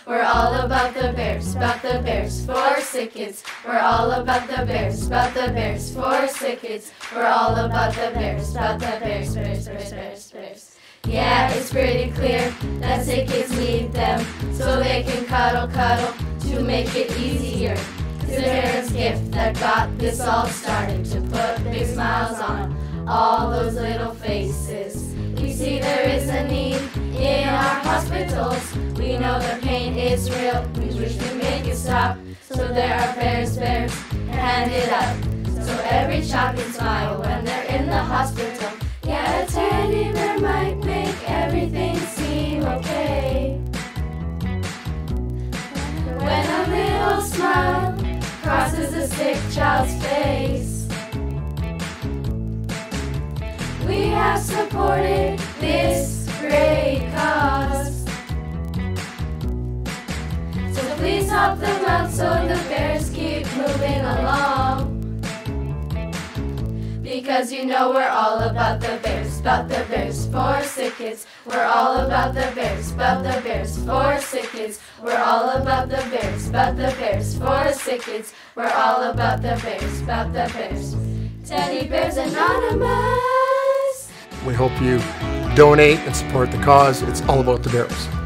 We're all about the bears, for sick kids. We're all about the bears, for sick kids. We're all about the bears, bears. Yeah, it's pretty clear that sick kids need them so they can cuddle to make it easier. It's the parents' gift that got this all started to put big smiles on all those little faces. We see there is a need in our hospitals. We know the pain is real. We wish we make it stop. So there are bears, hand it up. So every child can smile when they're in the hospital. Yeah, a teddy bear might make everything seem okay. When a little smile crosses a sick child's face. We have supported this great cause. So please help them out so the bears keep moving along. Because you know we're all about the bears, for sick kids. We're all about the bears, for sick kids. We're all about the bears, for sick kids. We're all about the bears. Teddy Bears Anonymous. We hope you donate and support the cause. It's all about the bears.